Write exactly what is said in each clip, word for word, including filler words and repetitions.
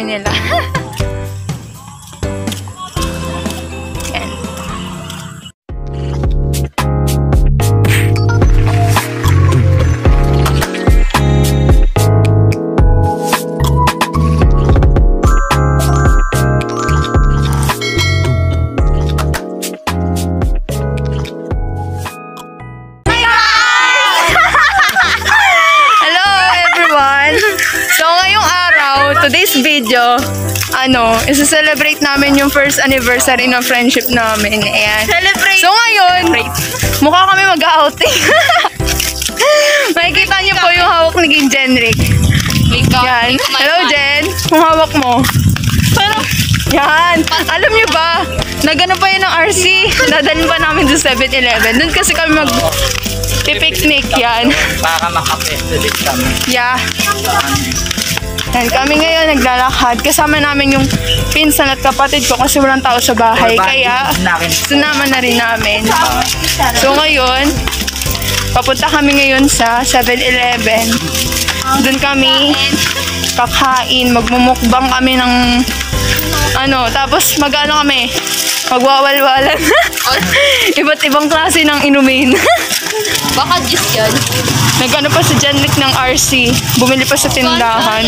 kami nila. Yan. Today's video, ano, isa-celebrate namin yung first anniversary ng friendship namin. Ayan. Celebrate! So ngayon, mukha kami mag-outing. Makikita niyo po yung hawak ni Jenrick. Yan. Hello, Jen. Kung hawak mo. Yan. Alam niyo ba, nagano pa yun ng R C. Dadalhin pa namin sa seven eleven. Doon kasi kami mag picnic yan. Para makapesto din kami. Yeah. Yan, kami ngayon naglalakad. Kasama namin yung pinsan at kapatid ko kasi walang tao sa bahay. Kaya, sinama na rin namin. So ngayon, papunta kami ngayon sa seven eleven. Doon kami kakain, magmumukbang kami ng ano, tapos mag-ano kami, magwawalwalan. Iba't ibang klase ng inumin. Baka juice yan. Nag-ano pa si Jenrick ng R C. Bumili pa sa tindahan.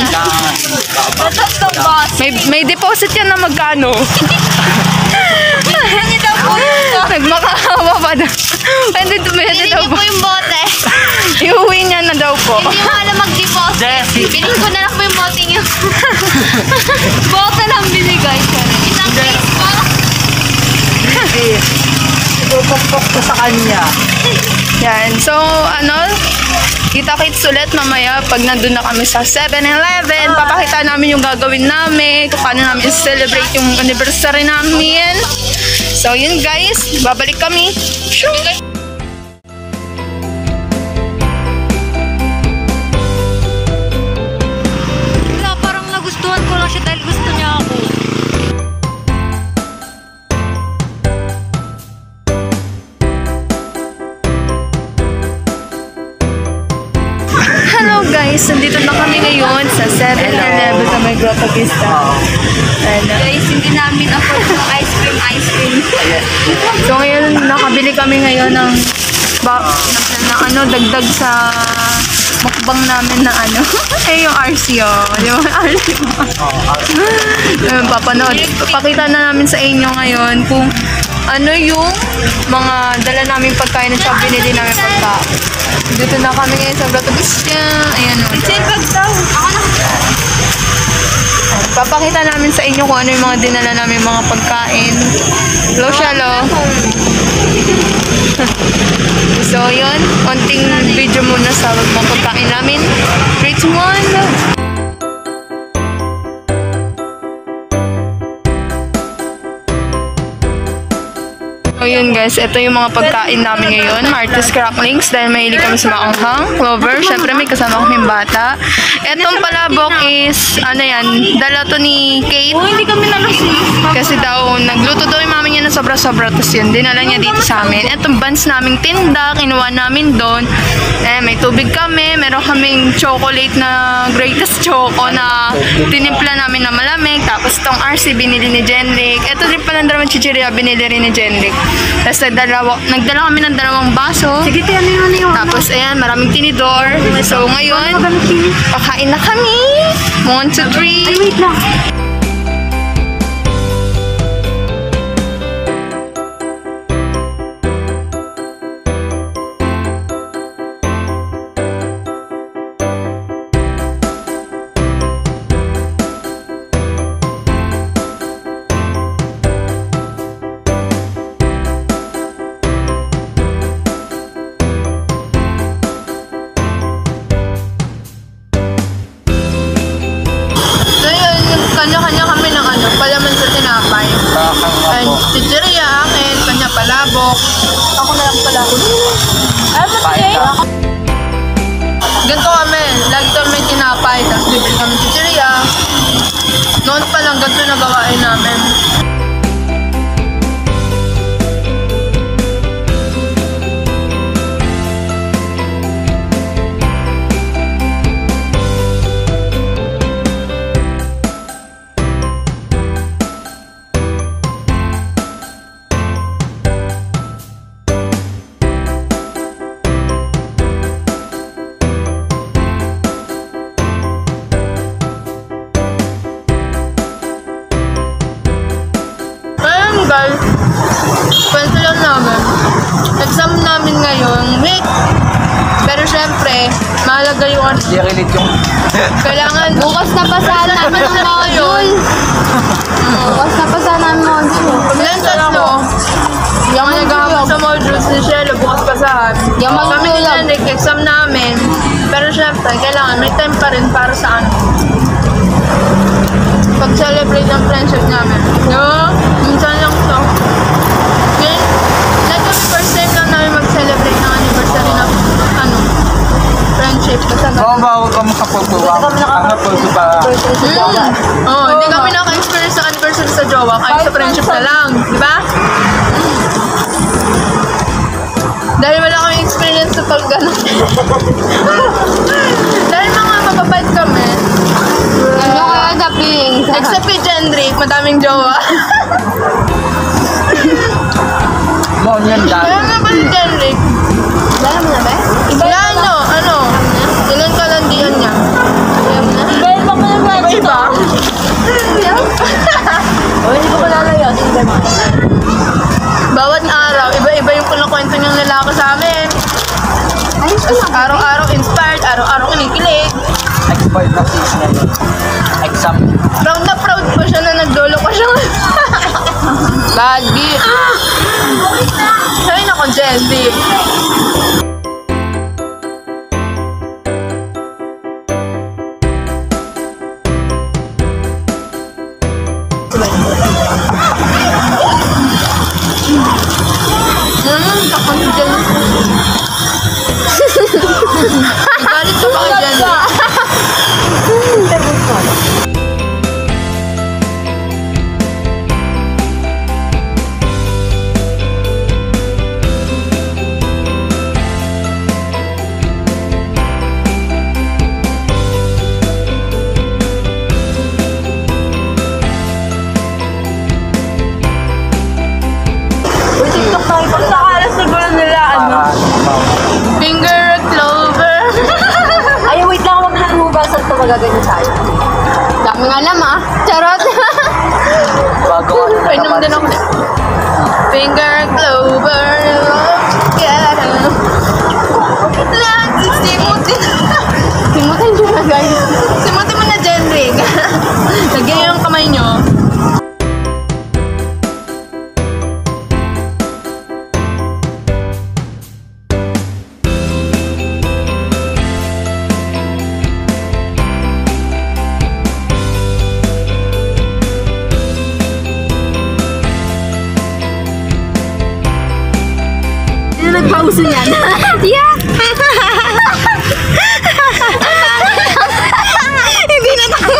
May, may deposit yan na magkano. Nagmakahawa pa daw. Pwede tumedi daw po. Hindi po yung bote. Iuwi niya na daw po. Hindi mo alam mag-deposit. Bilhin ko na lang po yung bote niyo. Bote lang binigay ko. Isang case po. Ipupok ko sa kanya. Yan. So, ano, kita-kits ulit mamaya pag nandun na kami sa seven eleven. Papakita namin yung gagawin namin, kung paano namin celebrate yung anniversary namin. So, yun guys. Babalik kami. Sure. Wala, parang nagustuhan ko lang siya dahil gusto niya ako. Hello guys, nandito na kami ngayon sa seven eleven sa may Grotto Vista. And, uh, Guys, hindi namin afford yung ice cream, ice cream. so ngayon, nakabili kami ngayon ng, ba, ng, ng ano, dagdag sa mukbang namin na ano. Eh, yung R C, oh. Yung R C mo. Ayun, papanood. Papakita na namin sa inyo ngayon kung ano yung mga dala namin pagkain at saka binili namin pagkain. Dito na kami ngayon sa Grotto Vista. Ayan o. Ako na. Papakita namin sa inyo kung ano yung mga dinala namin mga pagkain. Hello, Shalo. So, yun. Konting video muna sa mga pagkain namin. three, two, one. So yun guys, ito yung mga pagkain namin ngayon. Martes Cracklings dahil mahilig kami sa maanghang. Clover, syempre may kasama kaming bata. Etong palabok is, ano yan, dala to ni Kate. Oh, hindi kami nalusin. Kasi daw, nagluto daw yung mami niya na sobra-sobra. Tapos yun, dinala niya dito sa amin. Etong buns naming tinda, kinuha namin doon. Eh, may tubig kami. Meron kaming chocolate na greatest choco na tinimpla namin na malamig. Tapos tong R C binili ni Jenrick. Ito din pala dalawang chichirya binili rin ni Jenrick. Tapos nagdala, nagdala kami ng dalawang baso. Sige, tiyan yun yun. Tapos ayan, maraming tinidor. So ngayon, pakain na kami. One, two, three. Ay, wait lang. Kanya-kanya kami ng ano, palaman sa tinapay. And chichirya akin, kanya palabok. Ako na lang palabok. Ay, matay. Ganito kami, lagi kami may tinapay, tapos bibili kami chichirya. Noon pa lang, ganito na gawain namin. guys, kwento lang namin. Exam namin ngayong week. Pero syempre, mahalaga yung ano. Hindi relate yung... Kailangan, Bukas na pasahan namin ang module. Bukas na pasahan namin ang module. ilan tatlo. Yung naghahabol sa modules ni Shelo, bukas pasahan. Yung mga Kami ni tulog. Janik, exam namin. Pero syempre, kailangan may time pa rin para sa ano. Pag-celebrate ang friendship namin. No? Minsan lang to. Then, like the first time lang namin mag-celebrate ng anniversary ng ano, friendship. Kasi Oo ba, huwag ka makapagtuwa. Ang napulso pa. Oo, oh, hindi kami naka-experience sa anniversary sa jowa, kahit sa friendship na lang, di ba? Dahil wala kami experience sa pag gano'n. Dahil mga mababait kami. Ano kaya sa feelings? Except kay Jendrick, madaming jowa. Mo, yan dami. Kaya nga ba si Jendrick? Iba mo na ba? Wala ano, ano? Ilan kalandian niya? Iba mo na ba? Iba-iba? O, hindi ko malalayo. Iba mo. Bawat araw, iba-iba yung kinakwento niyang lalaki sa amin. Araw-araw inspired, araw-araw kinikilig. Expert na sis na yun. Exam. Proud na proud pa siya na naglolo pa siya. Bad beat. Sabi na ko, Jelly. Hmm, takot si Jelly. Galit ka ba kay Jelly? Finger clover. Ay, wait lang. Huwag na hugasan ito. Magaganyan tayo. Dami nga alam ah. Charot. Bago ka na Painom din ako. Finger clover. Yeah. Lang, simutin. Simutin nyo na guys. Simutin mo na, Jendrick. Lagyan niyo yung kamay niyo. Sino nagpauso niyan? Yeah! Hindi na tayo.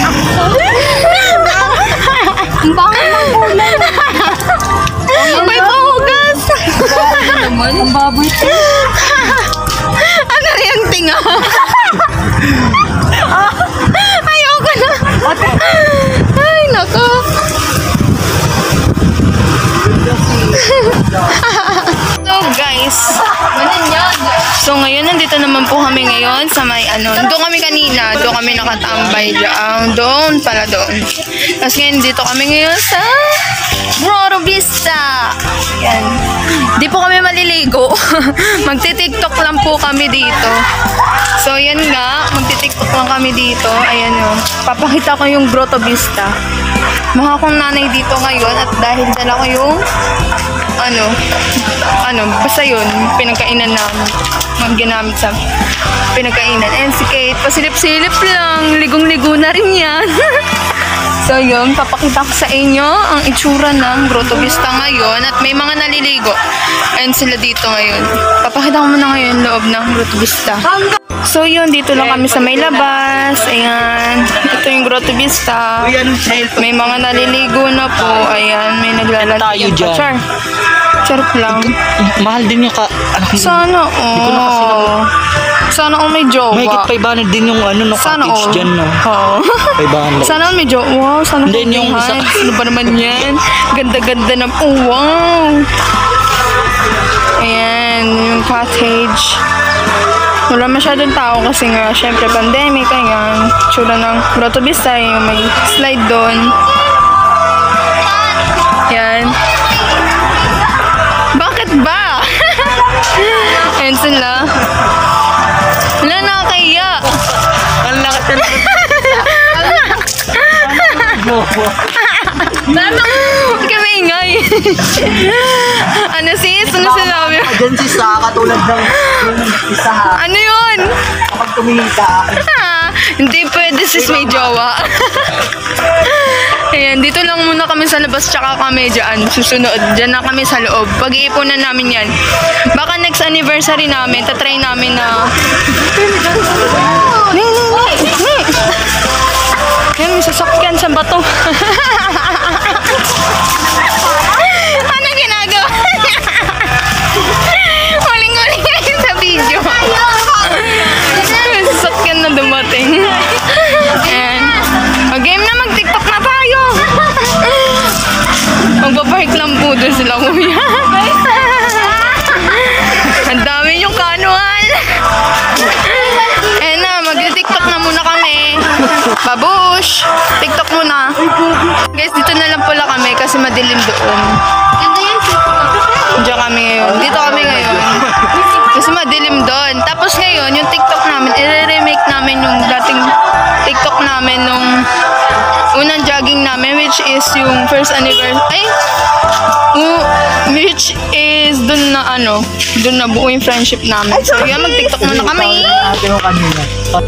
Ang bangin ng kulay. May pahugas. Ang baboy ito. Ano yung tinga? Ayoko na. Ay, nako. So guys, so ngayon nandito naman po kami ngayon sa may ano, doon kami kanina, doon kami nakatambay lang, doon pala doon. Tapos ngayon dito kami ngayon sa Grotto Vista. Yan. Di po kami maliligo. Magti-tiktok lang po kami dito. So yan nga, magti-tiktok lang kami dito. Ayan o, papakita ko yung Grotto Vista. Mukha akong nanay dito ngayon at dahil dala ko yung ano, ano, basta yun, pinagkainan namin, mga ginamit sa pinagkainan. And si Kate, pasilip-silip lang, ligong-ligo na rin yan. So yun, papakita ko sa inyo ang itsura ng Grotto Vista ngayon at may mga naliligo. And sila dito ngayon. Papakita ko muna ngayon loob ng Grotto Vista. So yun, dito lang kami sa may labas. Ayan, ito yung Grotto Vista. May mga naliligo na po. Ayan, may naglalaligo Tayo dyan. Char. Charot lang. Mahal din yung ka... Anak mo. Sana Hindi ko na kasi oh. Sana all may jowa. May higit five hundred din yung ano, no, Sana cottage all. dyan, no? Oo. five hundred. Sana all may jowa. Wow, sana Hindi, all yung may isa- heights. Ano ba naman yan? Ganda-ganda na. Oh, wow. Ayan, yung cottage. Wala masyadong tao kasi nga, syempre pandemic, ayan. Tsura ng Grotto Vista, yung may slide doon. Yan. Bakit ba? Ayan sila. Wala, nakakaya. Ang lakas na Huwag ka maingay. Ano sis? Ano sinabi? Diyan si Sa, katulad ng yung isa ha. Ano yun? Kapag tumingin ka, Ah, hindi pwede sis, may jowa. Ayan, dito lang muna kami sa labas tsaka kami dyan. Susunod, dyan na kami sa loob. Pag-iipunan namin yan. Baka next anniversary namin, tatry namin na... Ni, ni, ni, ni. Yan, may sasakyan sa bato. Ano ginagawa? Huling-huling ngayon sa video. May sasakyan na dumating. Ayan. Mag-game na, mag-tiktok na tayo. Magpapark lang po doon sila kuya. Ang dami yung kanuhan. Ayan na, mag-tiktok na muna kami. Babush! TikTok muna. Guys, dito na lang pala kami kasi madilim doon. Ganda yan, sito. Diyan kami ngayon. Dito kami ngayon. Kasi madilim doon. Tapos ngayon, yung TikTok namin, i-remake namin yung dating TikTok namin nung unang jogging namin, which is yung first anniversary. Ay! Uh, which is dun na ano, dun na buo yung friendship namin. So, yan, mag-TikTok muna kami. ate mo kanina.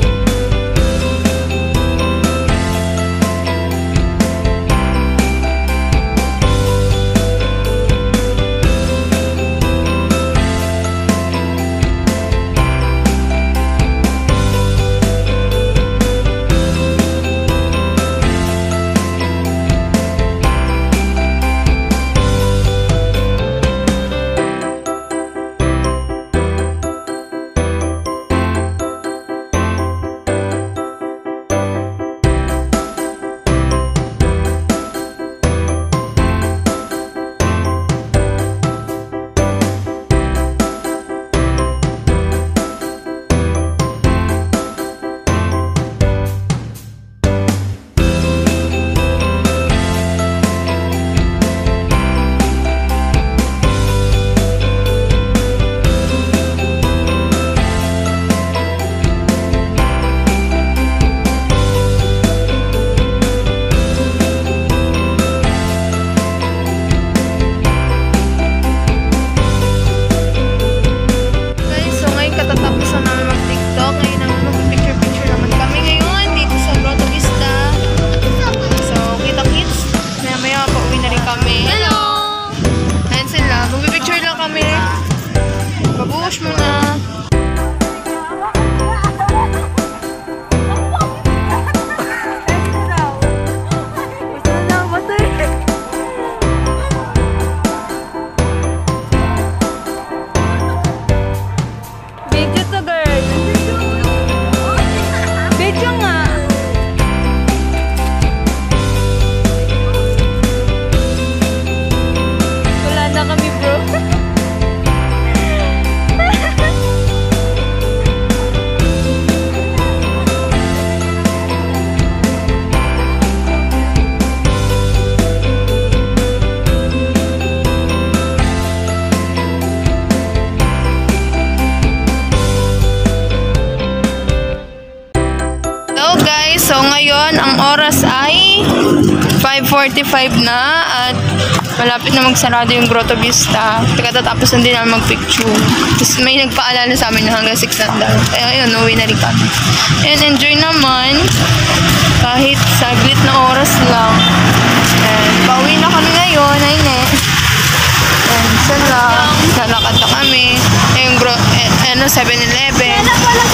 Babush mo na. Video to, girl. Video nga. Wala na kami, bro. So ngayon, ang oras ay five forty-five na at malapit na magsarado yung Grotto Vista. Katatapos na din namin mag-picture. Tapos may nagpaalala sa amin na hanggang six na daw. Kaya yun, uwi na rin kami. And enjoy naman kahit saglit na oras lang. And pauwi na kami ngayon, ay ne. And sala, lalakad na kami. Eh, yung gro- eh, ano, seven eleven.